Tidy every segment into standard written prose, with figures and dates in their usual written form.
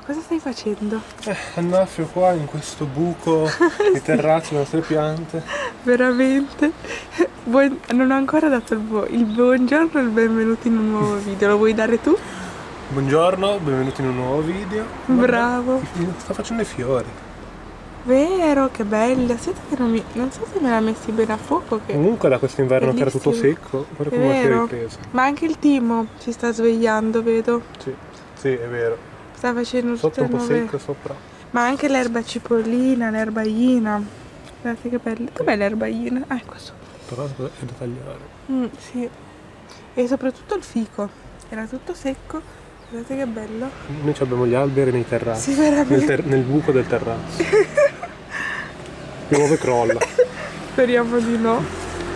cosa stai facendo? Annaffio qua in questo buco di terrazzo le nostre piante. Veramente? Non ho ancora dato il buongiorno e il benvenuto in un nuovo video. Lo vuoi dare tu? Buongiorno, benvenuti in un nuovo video. Bravo. Sto facendo i fiori. Vero, che bella. Aspetta che non so se me l'ha messi bene a fuoco. Che Comunque da quest'inverno che era tutto bellissimo. secco, guarda È come si è vero. ripreso. Ma anche il timo si sta svegliando, vedo. Sì, è vero. Sta facendo Sotto tutte un po' nuove... secco, sopra. Ma anche l'erba cipollina, l'erbaina. Guardate che bella. Dov'è l'erbaina? Ah, è qua sopra. Però è da tagliare. Sì. E soprattutto il fico. Era tutto secco. Guardate che bello. Noi abbiamo gli alberi nei terrazzi. Sì, veramente. Nel buco del terrazzo. Piove e crolla. Speriamo di no.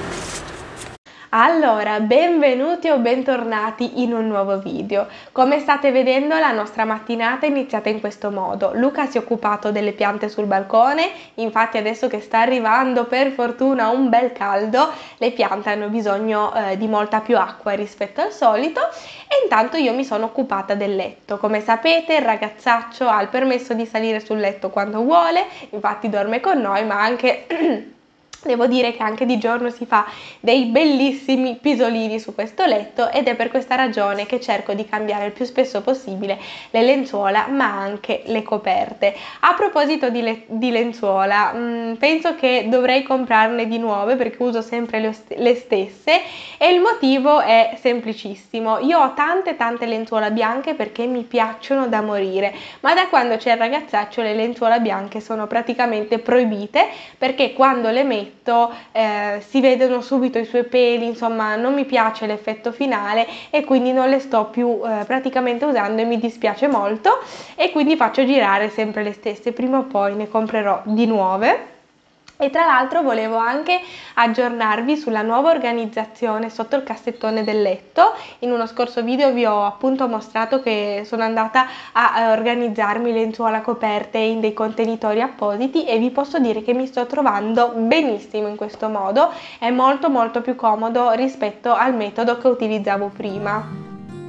Allora, benvenuti o bentornati in un nuovo video. Come state vedendo, la nostra mattinata è iniziata in questo modo. Luca si è occupato delle piante sul balcone, infatti adesso che sta arrivando per fortuna un bel caldo, le piante hanno bisogno di molta più acqua rispetto al solito e intanto io mi sono occupata del letto. Come sapete, il ragazzaccio ha il permesso di salire sul letto quando vuole, infatti dorme con noi, ma anche... Devo dire che anche di giorno si fa dei bellissimi pisolini su questo letto ed è per questa ragione che cerco di cambiare il più spesso possibile le lenzuola ma anche le coperte. A proposito di lenzuola, penso che dovrei comprarne di nuove perché uso sempre le stesse e il motivo è semplicissimo. Io ho tante lenzuola bianche perché mi piacciono da morire, ma da quando c'è il ragazzaccio le lenzuola bianche sono praticamente proibite perché quando le metto si vedono subito i suoi peli, insomma non mi piace l'effetto finale e quindi non le sto più praticamente usando e mi dispiace molto e quindi faccio girare sempre le stesse, prima o poi ne comprerò di nuove. E tra l'altro volevo anche aggiornarvi sulla nuova organizzazione sotto il cassettone del letto. In uno scorso video vi ho appunto mostrato che sono andata a organizzarmi lenzuola coperte in dei contenitori appositi e vi posso dire che mi sto trovando benissimo in questo modo, è molto più comodo rispetto al metodo che utilizzavo prima.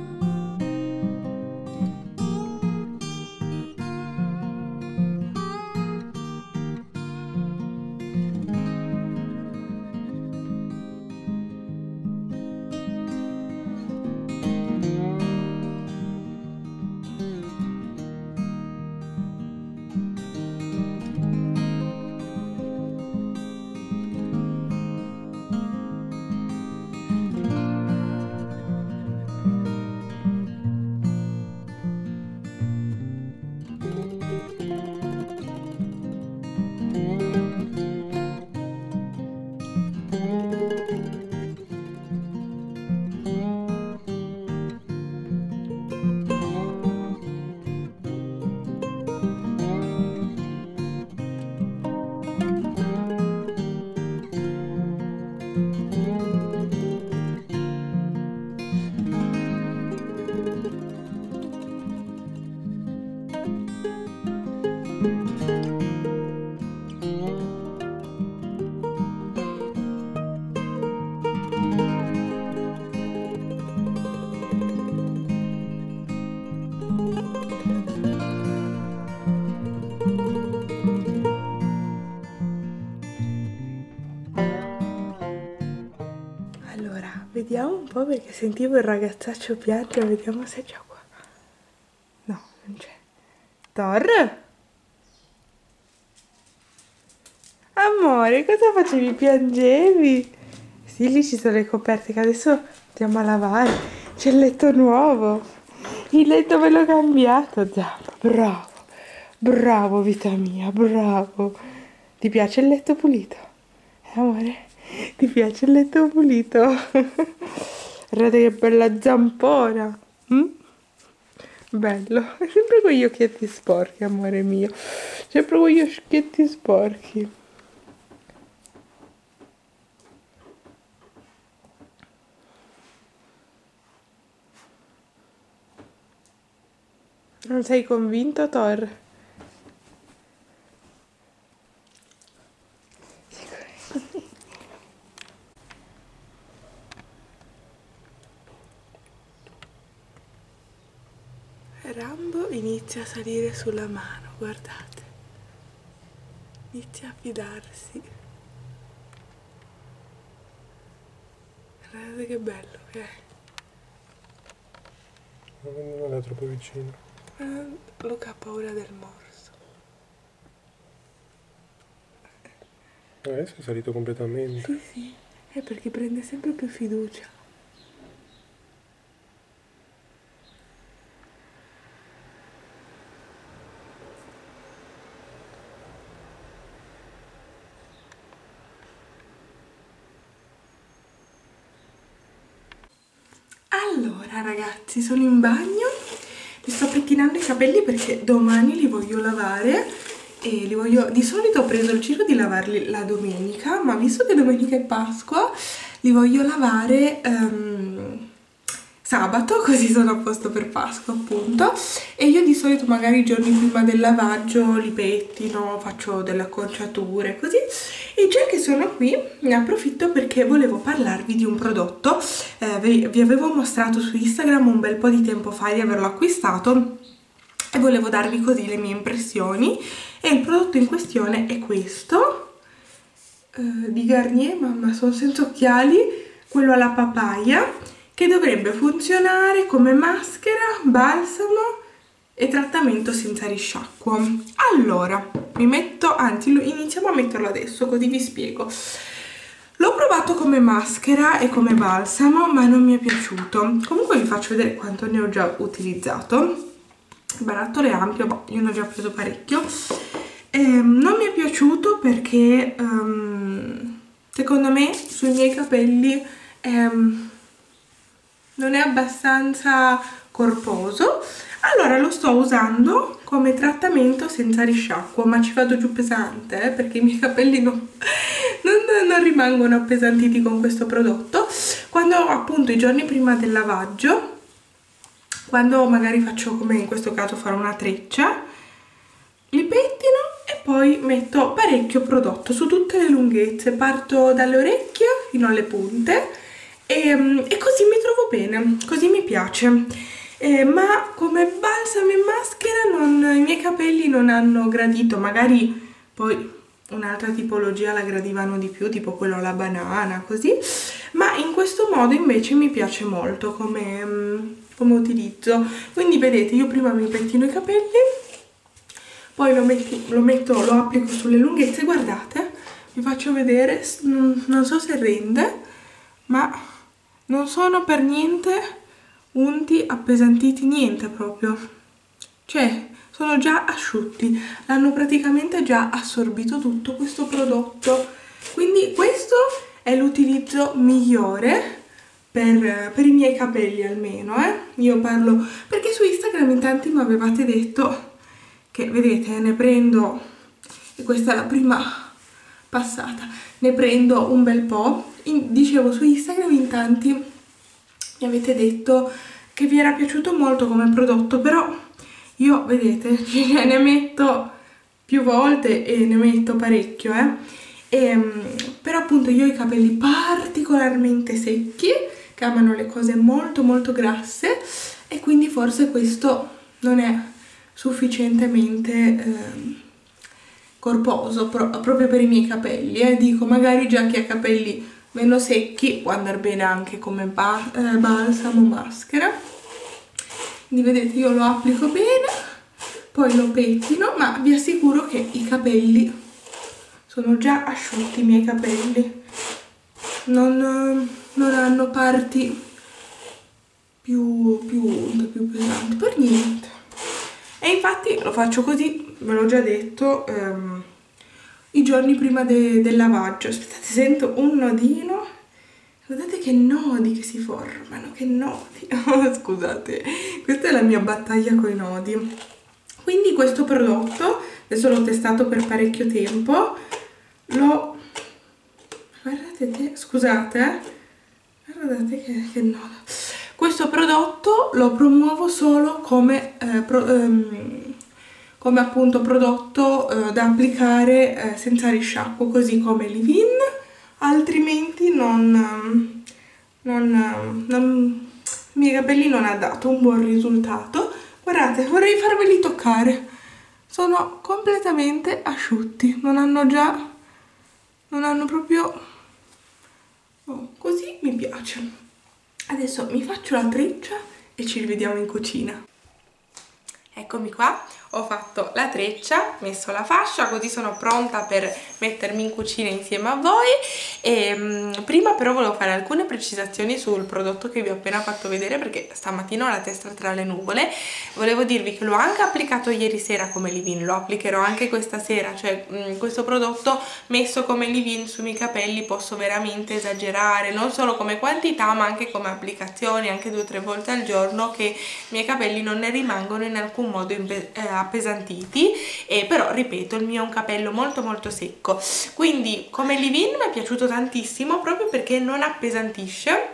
Allora, vediamo un po' perché sentivo il ragazzaccio piangere, vediamo se è già qua. No, non c'è. Thor? Amore, cosa facevi? Piangevi? Sì, lì ci sono le coperte che adesso andiamo a lavare. C'è il letto nuovo. Il letto ve l'ho cambiato, Zampa. Bravo. Bravo, vita mia, bravo. Ti piace il letto pulito? Amore? Ti piace il letto pulito? Guardate che bella zampona. Bello. È sempre con gli occhietti sporchi, amore mio. Sempre con gli occhietti sporchi. Non sei convinto, Thor? Rambo inizia a salire sulla mano, guardate. Inizia a fidarsi. Guardate che bello che è. Non è troppo vicino. Luca ha paura del morso. Adesso è salito completamente. Sì, sì, è perché prende sempre più fiducia. Allora ragazzi, sono in bagno, mi sto pettinando i capelli perché domani li voglio lavare e di solito ho preso il giro di lavarli la domenica, ma visto che domenica è Pasqua li voglio lavare sabato, così sono a posto per Pasqua appunto. E io di solito magari i giorni prima del lavaggio li pettino, faccio delle acconciature così. E già che sono qui ne approfitto perché volevo parlarvi di un prodotto. Vi avevo mostrato su Instagram un bel po' di tempo fa di averlo acquistato e volevo darvi così le mie impressioni. E il prodotto in questione è questo di Garnier, mamma sono senza occhiali, quello alla papaya, che dovrebbe funzionare come maschera, balsamo e trattamento senza risciacquo. Allora, iniziamo a metterlo adesso, così vi spiego. L'ho provato come maschera e come balsamo, ma non mi è piaciuto. Comunque vi faccio vedere quanto ne ho già utilizzato. Il barattolo è ampio, boh, io ne ho già preso parecchio. Non mi è piaciuto perché secondo me sui miei capelli non è abbastanza corposo. Allora lo sto usando come trattamento senza risciacquo, ma ci vado giù pesante perché i miei capelli non rimangono appesantiti con questo prodotto. Quando appunto i giorni prima del lavaggio, quando magari faccio come in questo caso fare una treccia, li pettino e poi metto parecchio prodotto su tutte le lunghezze, parto dalle orecchie fino alle punte e così mi trovo bene, così mi piace. Ma come balsamo e maschera i miei capelli non hanno gradito, magari poi un'altra tipologia la gradivano di più, tipo quello alla banana, così, ma in questo modo invece mi piace molto come utilizzo. Quindi vedete, io prima mi pettino i capelli, poi lo applico sulle lunghezze, guardate, vi faccio vedere, non so se rende, ma non sono per niente unti, appesantiti, niente proprio, cioè sono già asciutti, l'hanno praticamente già assorbito tutto questo prodotto. Quindi questo è l'utilizzo migliore per i miei capelli, almeno, io parlo perché su Instagram in tanti mi avevate detto che, vedete, ne prendo, e questa è la prima passata, ne prendo un bel po'. Dicevo su Instagram in tanti mi avete detto che vi era piaciuto molto come prodotto, però io, vedete, ne metto più volte e ne metto parecchio, però appunto io ho i capelli particolarmente secchi, che amano le cose molto molto grasse, e quindi forse questo non è sufficientemente corposo proprio per i miei capelli, dico, magari già chi ha capelli meno secchi può andare bene anche come balsamo, maschera. Quindi vedete, io lo applico bene, poi lo pettino, ma vi assicuro che i capelli sono già asciutti, i miei capelli non hanno parti più pesanti, per niente. E infatti lo faccio così, ve l'ho già detto, i giorni prima del lavaggio. Aspettate, sento un nodino, guardate che nodi che si formano, che nodi. Oh, scusate, questa è la mia battaglia con i nodi. Quindi questo prodotto, adesso l'ho testato per parecchio tempo, guardate, scusate, guardate che nodo. Questo prodotto lo promuovo solo come appunto prodotto da applicare senza risciacquo, così come leave-in, altrimenti i miei capelli non ha dato un buon risultato. Guardate, vorrei farveli toccare. Sono completamente asciutti, non hanno proprio... Oh, così mi piace. Adesso mi faccio la treccia e ci rivediamo in cucina. Eccomi qua, ho fatto la treccia, messo la fascia, così sono pronta per mettermi in cucina insieme a voi. Prima però volevo fare alcune precisazioni sul prodotto che vi ho appena fatto vedere, perché stamattina ho la testa tra le nuvole. Volevo dirvi che l'ho anche applicato ieri sera come leave-in, lo applicherò anche questa sera, cioè questo prodotto messo come leave-in sui miei capelli posso veramente esagerare, non solo come quantità ma anche come applicazioni, anche 2 o 3 volte al giorno, che i miei capelli non ne rimangono in alcun modo appesantiti. Però ripeto, il mio è un capello molto molto secco, quindi come leave-in mi è piaciuto tantissimo proprio perché non appesantisce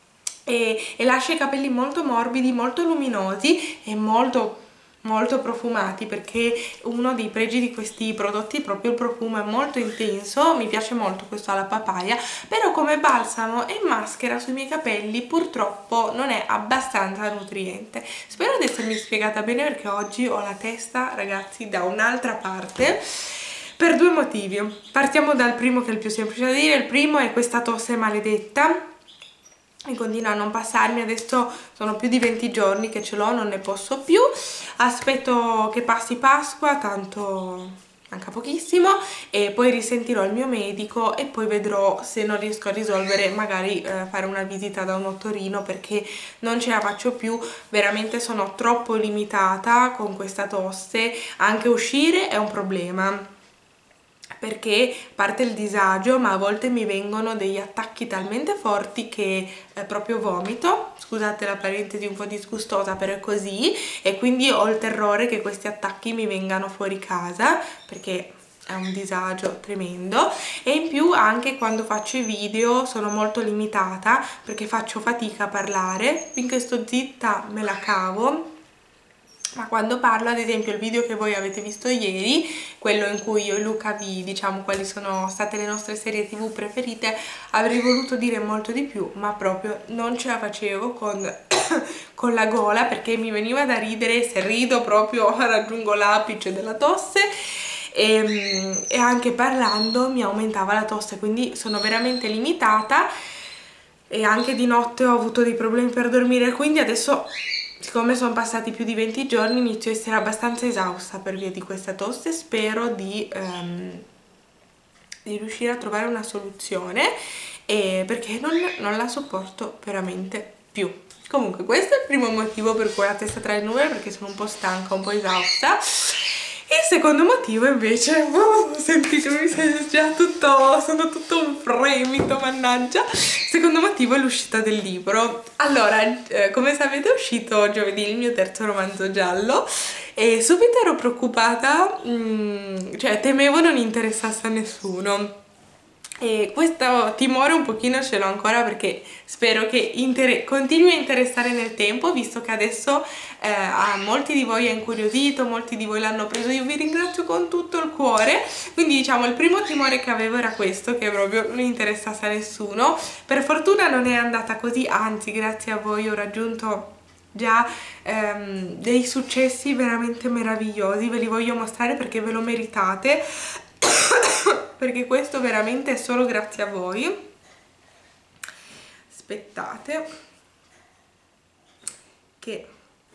e lascia i capelli molto morbidi, molto luminosi e molto profumati, perché uno dei pregi di questi prodotti è proprio il profumo, è molto intenso, mi piace molto questo alla papaya, però come balsamo e maschera sui miei capelli purtroppo non è abbastanza nutriente. Spero di essermi spiegata bene, perché oggi ho la testa, ragazzi, da un'altra parte, per 2 motivi. Partiamo dal primo, che è il più semplice da dire. Il primo è questa tosse maledetta e continua a non passarmi. Adesso sono più di 20 giorni che ce l'ho, non ne posso più. Aspetto che passi Pasqua, tanto manca pochissimo, e poi risentirò il mio medico e poi vedrò se non riesco a risolvere, magari fare una visita da un ottorino, perché non ce la faccio più, veramente sono troppo limitata con questa tosse. Anche uscire è un problema, perché parte il disagio, ma a volte mi vengono degli attacchi talmente forti che proprio vomito. Scusate la parentesi un po' disgustosa, però è così, e quindi ho il terrore che questi attacchi mi vengano fuori casa, perché è un disagio tremendo. E in più anche quando faccio i video sono molto limitata, perché faccio fatica a parlare. Finché sto zitta me la cavo, ma quando parlo, ad esempio il video che voi avete visto ieri, quello in cui io e Luca vi diciamo quali sono state le nostre serie TV preferite, avrei voluto dire molto di più, ma proprio non ce la facevo con la gola, perché mi veniva da ridere. Se rido proprio raggiungo l'apice della tosse, e anche parlando mi aumentava la tosse, quindi sono veramente limitata. E anche di notte ho avuto dei problemi per dormire, quindi adesso, siccome sono passati più di 20 giorni, inizio a essere abbastanza esausta per via di questa tosse. Spero di riuscire a trovare una soluzione, perché non la sopporto veramente più. Comunque questo è il primo motivo per cui ho la testa tra le nuvole, perché sono un po' stanca, un po' esausta. Il secondo motivo invece, sentitemi, sono tutto un fremito, mannaggia. Il secondo motivo è l'uscita del libro. Allora, come sapete è uscito giovedì il mio 3° romanzo giallo, e subito ero preoccupata, cioè temevo non interessasse a nessuno. E questo timore un pochino ce l'ho ancora, perché spero che continui a interessare nel tempo, visto che adesso a molti di voi è incuriosito, molti di voi l'hanno preso. Io vi ringrazio con tutto il cuore. Quindi diciamo il primo timore che avevo era questo, che proprio non interessasse a nessuno. Per fortuna non è andata così, anzi grazie a voi ho raggiunto già dei successi veramente meravigliosi. Ve li voglio mostrare perché ve lo meritate, perché questo veramente è solo grazie a voi. Aspettate che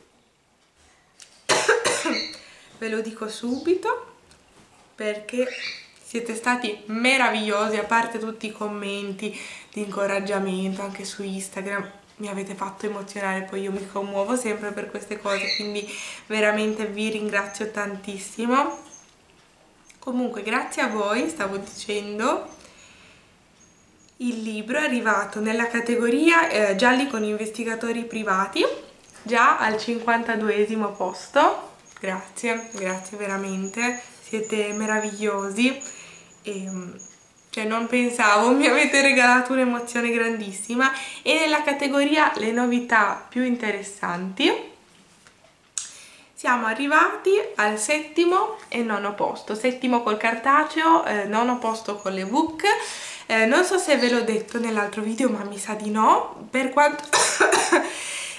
ve lo dico subito, perché siete stati meravigliosi, a parte tutti i commenti di incoraggiamento anche su Instagram, mi avete fatto emozionare. Poi io mi commuovo sempre per queste cose, quindi veramente vi ringrazio tantissimo. Comunque grazie a voi, stavo dicendo, il libro è arrivato nella categoria gialli con investigatori privati, già al 52esimo posto. Grazie, grazie veramente, siete meravigliosi. Cioè non pensavo, mi avete regalato un'emozione grandissima. E nella categoria le novità più interessanti siamo arrivati al 7° e 9° posto. 7° col cartaceo, 9° posto con l'ebook. Non so se ve l'ho detto nell'altro video, ma mi sa di no. Per quanto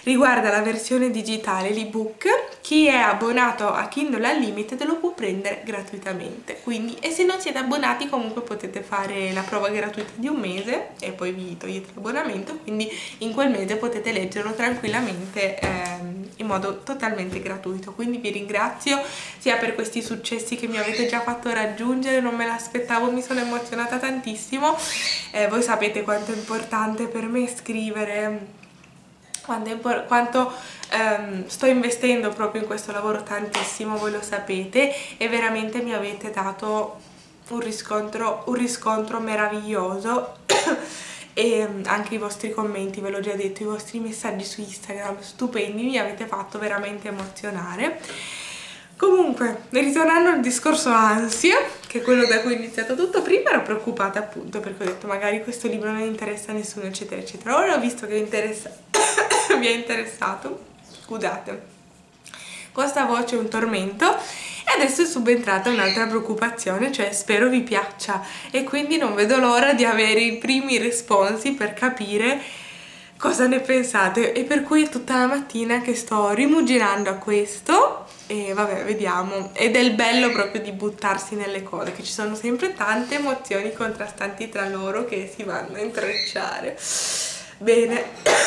riguarda la versione digitale, l'ebook. Chi è abbonato a Kindle Unlimited lo può prendere gratuitamente, quindi, e se non siete abbonati comunque potete fare la prova gratuita di un mese e poi vi togliete l'abbonamento, quindi in quel mese potete leggerlo tranquillamente in modo totalmente gratuito. Quindi vi ringrazio sia per questi successi che mi avete già fatto raggiungere, non me l'aspettavo, mi sono emozionata tantissimo. Voi sapete quanto è importante per me scrivere, quanto sto investendo proprio in questo lavoro, tantissimo, voi lo sapete, e veramente mi avete dato un riscontro meraviglioso e anche i vostri commenti, ve l'ho già detto, i vostri messaggi su Instagram stupendi, mi avete fatto veramente emozionare. Comunque, ritornando al discorso ansia, che è quello da cui ho iniziato tutto, prima ero preoccupata appunto perché ho detto magari questo libro non interessa a nessuno eccetera eccetera. Ora ho visto che vi è interessato, scusate, questa voce è un tormento, e adesso è subentrata un'altra preoccupazione, cioè spero vi piaccia, e quindi non vedo l'ora di avere i primi responsi per capire cosa ne pensate, e per cui è tutta la mattina che sto rimuginando a questo. E vabbè, vediamo, ed è il bello proprio di buttarsi nelle cose, che ci sono sempre tante emozioni contrastanti tra loro che si vanno a intrecciare. Bene,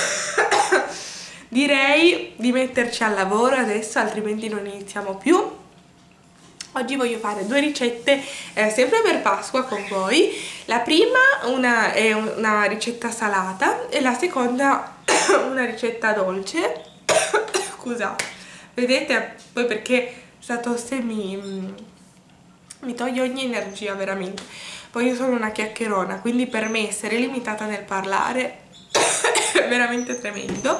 direi di metterci al lavoro adesso, altrimenti non iniziamo più. Oggi voglio fare due ricette sempre per Pasqua con voi. La prima è una ricetta salata e la seconda una ricetta dolce. Scusate, vedete? Poi perché questa tosse mi toglie ogni energia veramente. Poi io sono una chiacchierona, quindi per me essere limitata nel parlare è veramente tremendo.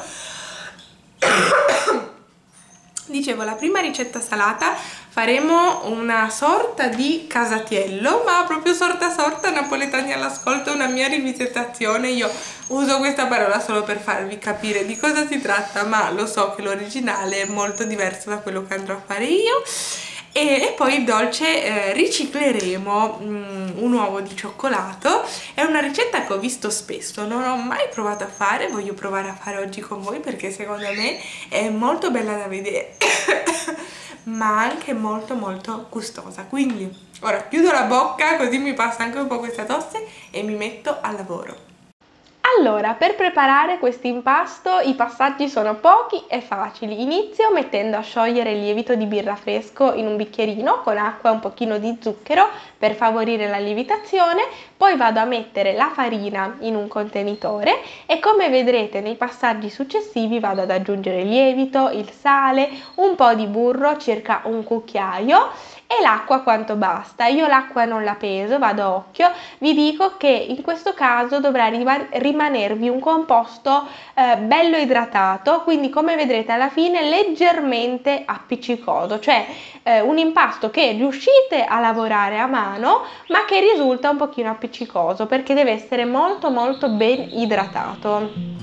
Dicevo, la prima ricetta salata faremo una sorta di casatiello, ma proprio sorta, napoletani all'ascolto, una mia rivisitazione. Io uso questa parola solo per farvi capire di cosa si tratta, ma lo so che l'originale è molto diverso da quello che andrò a fare io. E poi il dolce ricicleremo un uovo di cioccolato. È una ricetta che ho visto spesso, non ho mai provato a fare, voglio provare a fare oggi con voi perché secondo me è molto bella da vedere ma anche molto molto gustosa. Quindi ora chiudo la bocca così mi passa anche un po' questa tosse e mi metto al lavoro. Allora, per preparare questo impasto i passaggi sono pochi e facili. Inizio mettendo a sciogliere il lievito di birra fresco in un bicchierino con acqua e un pochino di zucchero per favorire la lievitazione, poi vado a mettere la farina in un contenitore e come vedrete nei passaggi successivi vado ad aggiungere il lievito, il sale, un po' di burro, circa un cucchiaio, e l'acqua quanto basta. Io l'acqua non la peso, vado a occhio, vi dico che in questo caso dovrà rimanervi un composto bello idratato, quindi come vedrete alla fine leggermente appiccicoso, cioè un impasto che riuscite a lavorare a mano ma che risulta un pochino appiccicoso perché deve essere molto molto ben idratato.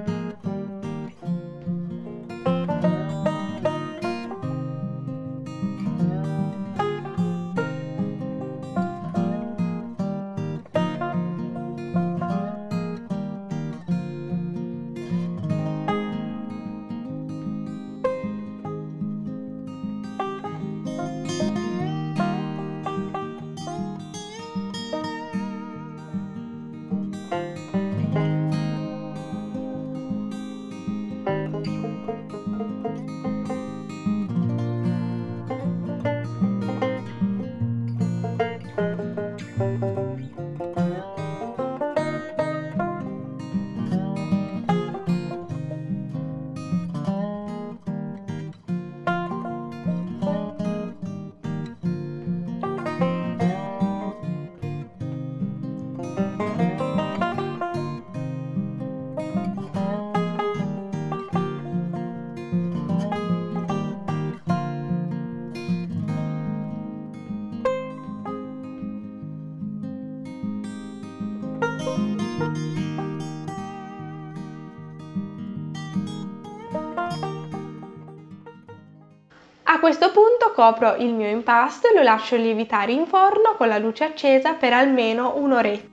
A questo punto copro il mio impasto e lo lascio lievitare in forno con la luce accesa per almeno un'oretta.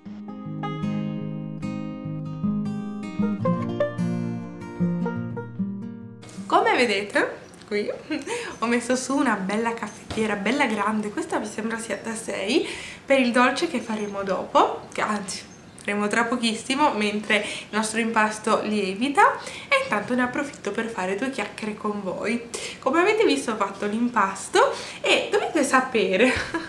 come vedete qui ho messo su una bella caffettiera, bella grande, questa mi sembra sia da 6, per il dolce che faremo dopo, che anzi faremo tra pochissimo mentre il nostro impasto lievita, e intanto ne approfitto per fare 2 chiacchiere con voi. Come avete visto ho fatto l'impasto e dovete sapere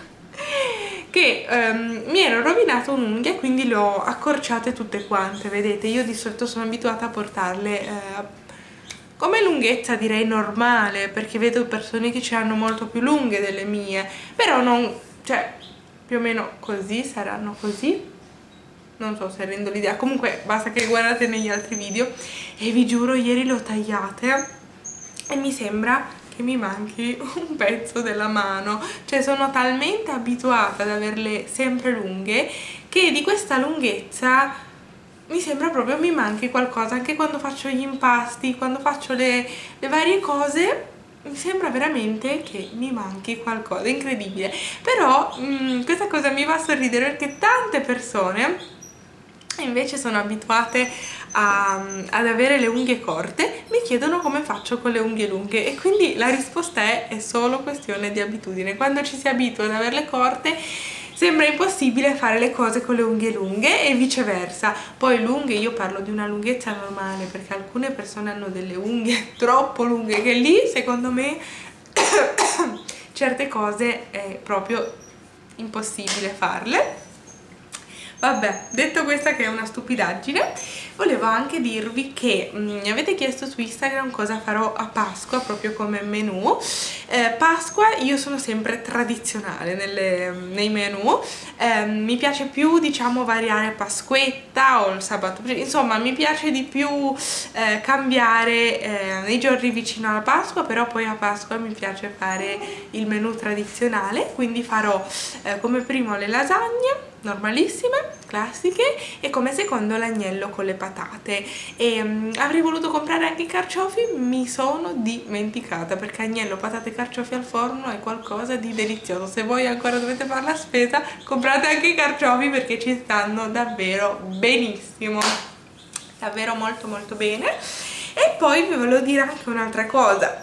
che mi ero rovinato un'unghia e quindi le ho accorciate tutte quante, vedete, io di solito sono abituata a portarle come lunghezza direi normale, perché vedo persone che ci hanno molto più lunghe delle mie, però non, cioè più o meno così, saranno così, non so se rendo l'idea, comunque basta che guardate negli altri video, e vi giuro ieri le ho tagliate e mi sembra che mi manchi un pezzo della mano, cioè sono talmente abituata ad averle sempre lunghe che di questa lunghezza mi sembra proprio mi manchi qualcosa, anche quando faccio gli impasti, quando faccio le varie cose, mi sembra veramente che mi manchi qualcosa, incredibile. Però questa cosa mi fa sorridere perché tante persone invece sono abituate ad avere le unghie corte, mi chiedono come faccio con le unghie lunghe, e quindi la risposta è solo questione di abitudine. Quando ci si abitua ad averle corte sembra impossibile fare le cose con le unghie lunghe e viceversa. Poi lunghe, io parlo di una lunghezza normale, perché alcune persone hanno delle unghie troppo lunghe che lì secondo me certe cose è proprio impossibile farle. Vabbè, detto questa che è una stupidaggine, volevo anche dirvi che mi avete chiesto su Instagram cosa farò a Pasqua, proprio come menù. Pasqua io sono sempre tradizionale nei menù, mi piace più diciamo variare Pasquetta o il sabato, insomma mi piace di più cambiare nei giorni vicino alla Pasqua, però poi a Pasqua mi piace fare il menù tradizionale, quindi farò come primo le lasagne normalissime, classiche, e come secondo l'agnello con le patate. E avrei voluto comprare anche i carciofi, mi sono dimenticata, perché agnello, patate e carciofi al forno è qualcosa di delizioso. Se voi ancora dovete fare la spesa, comprate anche i carciofi perché ci stanno davvero benissimo, davvero molto molto bene. E poi vi volevo dire anche un'altra cosa.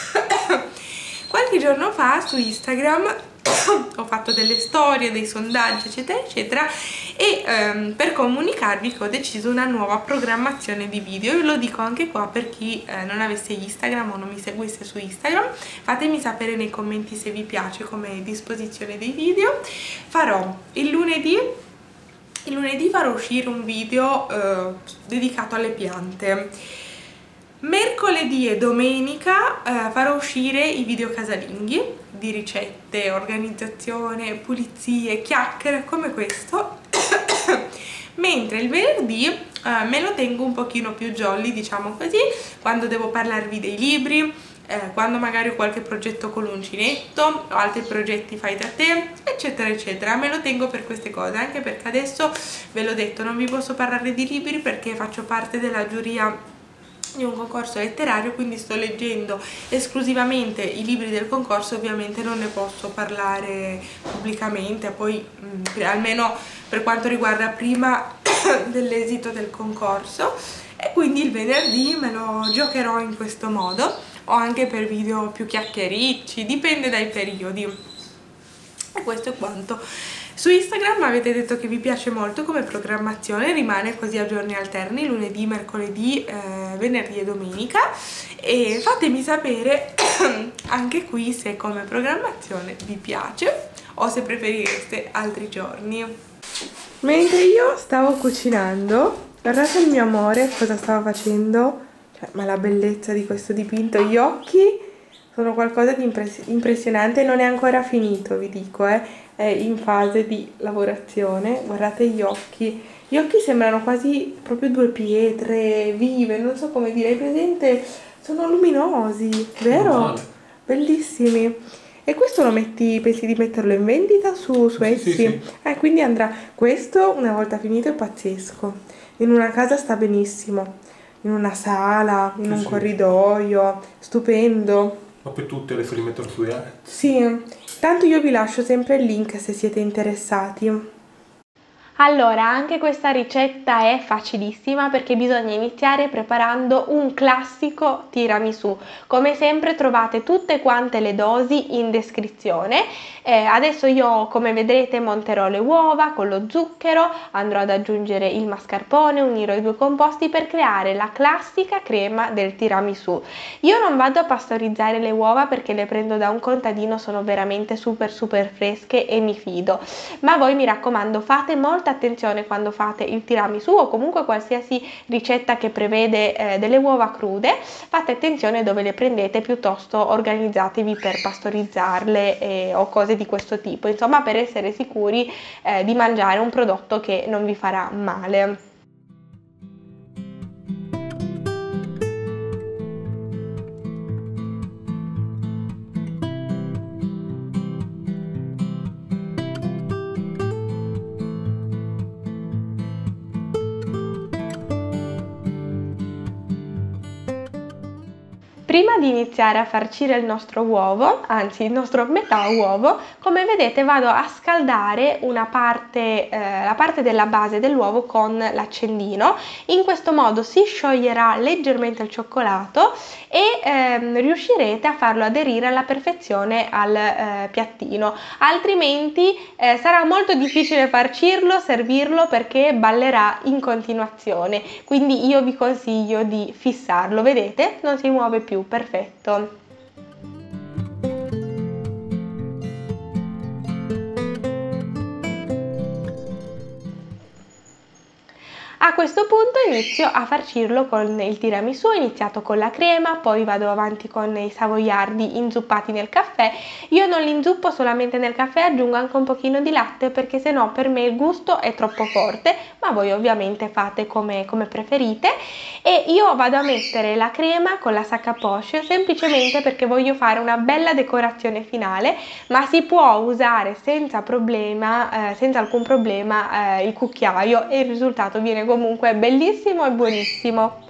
Qualche giorno fa su Instagram ho fatto delle storie, dei sondaggi eccetera eccetera, e per comunicarvi che ho deciso una nuova programmazione di video. Io lo dico anche qua per chi non avesse Instagram o non mi seguisse su Instagram, fatemi sapere nei commenti se vi piace come disposizione dei video. Farò il lunedì farò uscire un video dedicato alle piante. Mercoledì e domenica farò uscire i video casalinghi di ricette, organizzazione, pulizie, chiacchiere come questo. Mentre il venerdì me lo tengo un pochino più jolly, diciamo così, quando devo parlarvi dei libri, quando magari ho qualche progetto con l'uncinetto o altri progetti fai da te, eccetera eccetera. Me lo tengo per queste cose, anche perché adesso ve l'ho detto, non vi posso parlare di libri perché faccio parte della giuria di un concorso letterario, quindi sto leggendo esclusivamente i libri del concorso, ovviamente non ne posso parlare pubblicamente, poi almeno per quanto riguarda prima dell'esito del concorso, e quindi il venerdì me lo giocherò in questo modo, o anche per video più chiacchiericci, dipende dai periodi. E questo è quanto. Su Instagram avete detto che vi piace molto come programmazione, rimane così a giorni alterni, lunedì, mercoledì, venerdì e domenica, e fatemi sapere anche qui se come programmazione vi piace o se preferireste altri giorni. Mentre io stavo cucinando, guardate il mio amore cosa stava facendo, cioè, ma la bellezza di questo dipinto, gli occhi sono qualcosa di impressionante, non è ancora finito, vi dico, è in fase di lavorazione. Guardate gli occhi sembrano quasi proprio 2 pietre vive, non so come dire, presente, sono luminosi, vero? Bellissimi. E questo lo metti, pensi di metterlo in vendita su Etsy? Sì. Quindi andrà, questo una volta finito è pazzesco, in una casa sta benissimo, in una sala, in un corridoio, stupendo. Ma poi tutte le fuori mettere su Etsy? Sì, tanto io vi lascio sempre il link se siete interessati. Allora, anche questa ricetta è facilissima perché bisogna iniziare preparando un classico tiramisù. Come sempre trovate tutte quante le dosi in descrizione. Adesso io, come vedrete, monterò le uova con lo zucchero, andrò ad aggiungere il mascarpone, unirò i due composti per creare la classica crema del tiramisù. Io non vado a pastorizzare le uova perché le prendo da un contadino, sono veramente super fresche e mi fido. Ma voi, mi raccomando, fate molta attenzione quando fate il tiramisù o comunque qualsiasi ricetta che prevede delle uova crude. Fate attenzione dove le prendete, piuttosto organizzatevi per pastorizzarle o cose di questo tipo, insomma, per essere sicuri di mangiare un prodotto che non vi farà male. Prima di iniziare a farcire il nostro uovo, anzi il nostro metà uovo, come vedete vado a scaldare la parte della base dell'uovo con l'accendino. In questo modo si scioglierà leggermente il cioccolato e riuscirete a farlo aderire alla perfezione al piattino, altrimenti sarà molto difficile farcirlo, servirlo, perché ballerà in continuazione. Quindi io vi consiglio di fissarlo, vedete? Non si muove più. Perfetto. A questo punto inizio a farcirlo con il tiramisù. Ho iniziato con la crema, poi vado avanti con i savoiardi inzuppati nel caffè. Io non li inzuppo solamente nel caffè, aggiungo anche un pochino di latte perché sennò per me il gusto è troppo forte, ma voi ovviamente fate come preferite. E io vado a mettere la crema con la sac à poche semplicemente perché voglio fare una bella decorazione finale, ma si può usare senza alcun problema il cucchiaio e il risultato viene comunque bellissimo e buonissimo.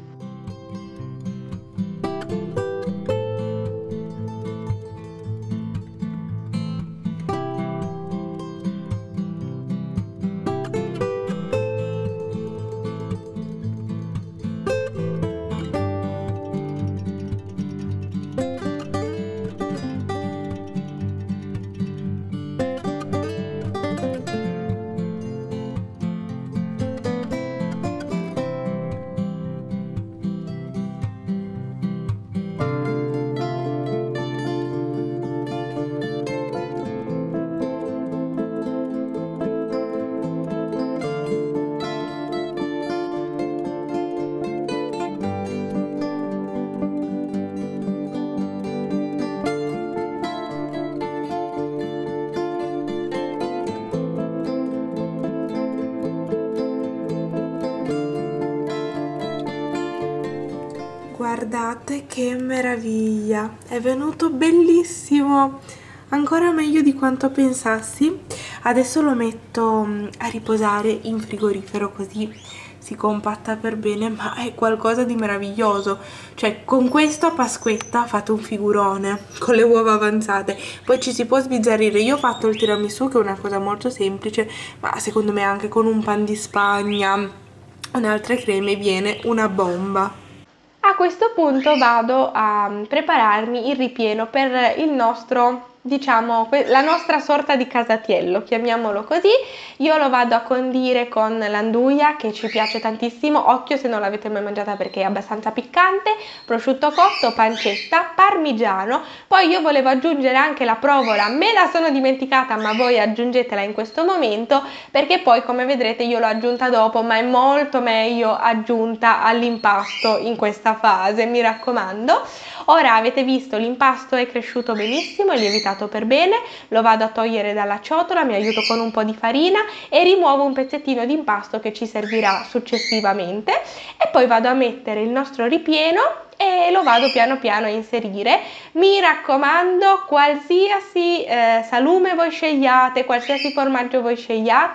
Guardate che meraviglia, è venuto bellissimo, ancora meglio di quanto pensassi. Adesso lo metto a riposare in frigorifero così si compatta per bene, ma è qualcosa di meraviglioso. Cioè, con questo a Pasquetta fate un figurone con le uova avanzate, poi ci si può sbizzarrire. Io ho fatto il tiramisù, che è una cosa molto semplice, ma secondo me anche con un pan di Spagna o altre creme viene una bomba. A questo punto vado a prepararmi il ripieno per il nostro, diciamo, la nostra sorta di casatiello, chiamiamolo così. Io lo vado a condire con l'anduia, che ci piace tantissimo, occhio se non l'avete mai mangiata perché è abbastanza piccante, prosciutto cotto, pancetta, parmigiano. Poi io volevo aggiungere anche la provola, me la sono dimenticata, ma voi aggiungetela in questo momento perché poi, come vedrete, io l'ho aggiunta dopo, ma è molto meglio aggiunta all'impasto in questa fase, mi raccomando. Ora avete visto, l'impasto è cresciuto benissimo, è lievitato per bene. Lo vado a togliere dalla ciotola, mi aiuto con un po' di farina e rimuovo un pezzettino di impasto che ci servirà successivamente. E poi vado a mettere il nostro ripieno e lo vado piano piano a inserire. Mi raccomando, qualsiasi salume voi scegliate, qualsiasi formaggio voi scegliate,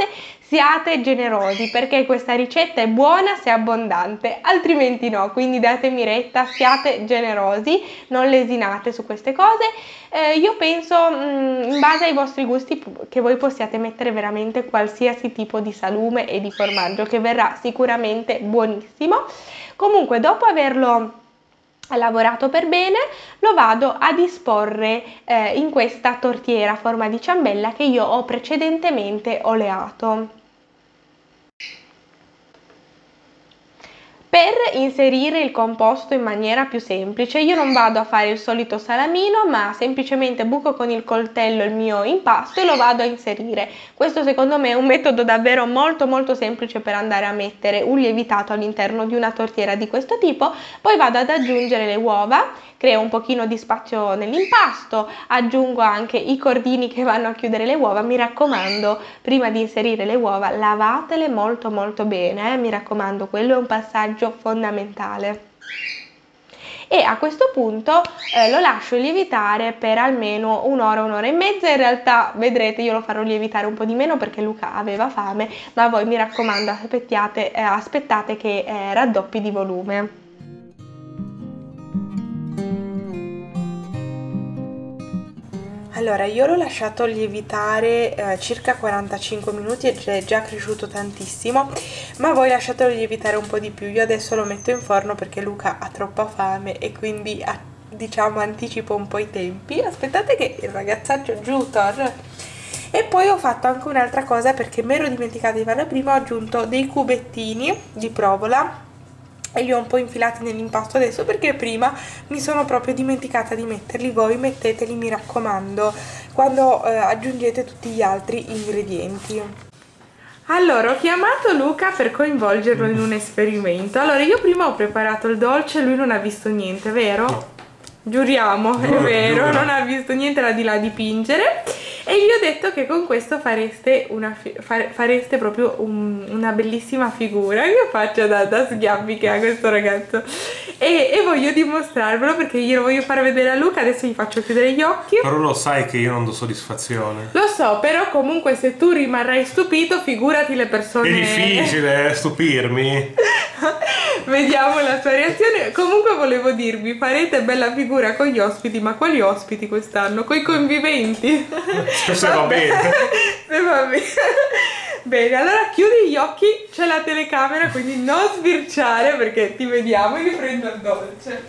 siate generosi perché questa ricetta è buona se abbondante, altrimenti no, quindi datemi retta, siate generosi, non lesinate su queste cose. Io penso in base ai vostri gusti che voi possiate mettere veramente qualsiasi tipo di salume e di formaggio che verrà sicuramente buonissimo. Comunque dopo averlo lavorato per bene lo vado a disporre in questa tortiera a forma di ciambella che io ho precedentemente oleato. Per inserire il composto in maniera più semplice io non vado a fare il solito salamino, ma semplicemente buco con il coltello il mio impasto e lo vado a inserire. Questo secondo me è un metodo davvero molto semplice per andare a mettere un lievitato all'interno di una tortiera di questo tipo. Poi vado ad aggiungere le uova, creo un pochino di spazio nell'impasto, aggiungo anche i cordini che vanno a chiudere le uova. Mi raccomando, prima di inserire le uova lavatele molto bene, mi raccomando, quello è un passaggio fondamentale. E a questo punto lo lascio lievitare per almeno un'ora e mezza. In realtà vedrete, io lo farò lievitare un po' di meno perché Luca aveva fame, ma voi mi raccomando aspettate che raddoppi di volume. Allora, io l'ho lasciato lievitare circa 45 minuti ed è già cresciuto tantissimo, ma voi lasciatelo lievitare un po' di più. Io adesso lo metto in forno perché Luca ha troppa fame e quindi diciamo anticipo un po' i tempi. Aspettate che il ragazzaccio giù torna. E poi ho fatto anche un'altra cosa perché mi ero dimenticata di farla prima, ho aggiunto dei cubettini di provola e li ho un po' infilati nell'impasto adesso perché prima mi sono proprio dimenticata di metterli. Voi metteteli, mi raccomando, quando aggiungete tutti gli altri ingredienti. Allora, ho chiamato Luca per coinvolgerlo in un esperimento. Allora, io prima ho preparato il dolce, lui non ha visto niente, vero? Giuriamo, è vero, non ha visto niente, era di là a dipingere. E gli ho detto che con questo fareste proprio una bellissima figura. Che faccia da schiaffi che ha questo ragazzo. E voglio dimostrarvelo perché glielo voglio far vedere a Luca. Adesso gli faccio chiudere gli occhi. Però lo sai che io non do soddisfazione. Lo so, però comunque se tu rimarrai stupito, figurati le persone. È difficile stupirmi. Vediamo la sua reazione. Comunque volevo dirvi, farete bella figura con gli ospiti. Ma quali ospiti quest'anno? Coi conviventi. Se va bene. Se va bene. Bene, allora chiudi gli occhi, c'è la telecamera, quindi non sbirciare perché ti vediamo e vi prendo il dolce.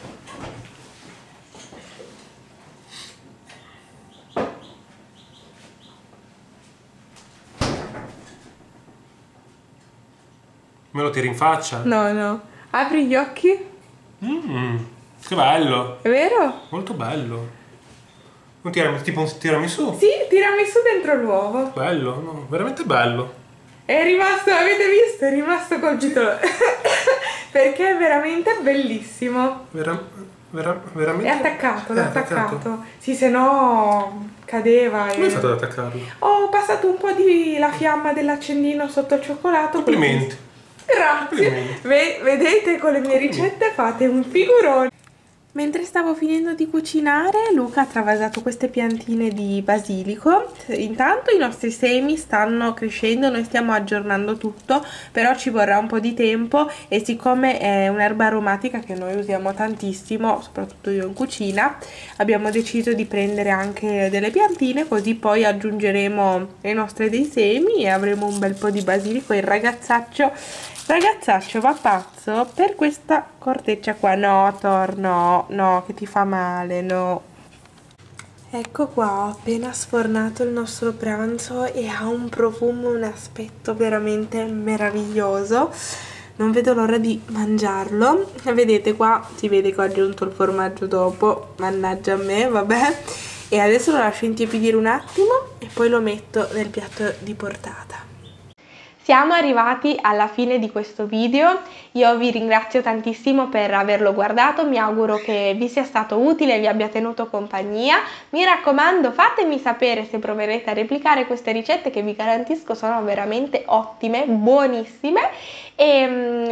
Me lo tiri in faccia? No. Apri gli occhi. Che bello. È vero? Molto bello. Tipo un tiramisù? Sì, tirami su dentro l'uovo. Bello, no, veramente bello. È rimasto, avete visto? È rimasto colpito. Perché è veramente bellissimo. Veramente? È attaccato, l'ho attaccato. Sì, se no cadeva. Come hai fatto ad attaccarlo? Ho passato un po' di la fiamma dell'accendino sotto il cioccolato. Complimenti. Grazie. Vedete, con le mie ricette fate un figurone. Mentre stavo finendo di cucinare, Luca ha travasato queste piantine di basilico. Intanto i nostri semi stanno crescendo, noi stiamo aggiornando tutto, però ci vorrà un po' di tempo e siccome è un'erba aromatica che noi usiamo tantissimo, soprattutto io in cucina, abbiamo deciso di prendere anche delle piantine, così poi aggiungeremo le nostre dei semi e avremo un bel po' di basilico. Il ragazzaccio va pazzo per questa corteccia qua. No, Thor, no, che ti fa male, no. Ecco qua, ho appena sfornato il nostro pranzo e ha un profumo, un aspetto veramente meraviglioso. Non vedo l'ora di mangiarlo. Vedete qua, si vede che ho aggiunto il formaggio dopo, mannaggia a me, vabbè. E adesso lo lascio intiepidire un attimo e poi lo metto nel piatto di portata. Siamo arrivati alla fine di questo video, io vi ringrazio tantissimo per averlo guardato, mi auguro che vi sia stato utile e vi abbia tenuto compagnia. Mi raccomando, fatemi sapere se proverete a replicare queste ricette che vi garantisco sono veramente ottime, buonissime e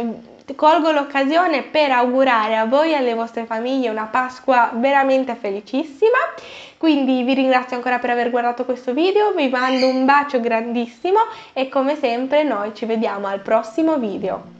colgo l'occasione per augurare a voi e alle vostre famiglie una Pasqua veramente felicissima. Quindi vi ringrazio ancora per aver guardato questo video, vi mando un bacio grandissimo e come sempre noi ci vediamo al prossimo video.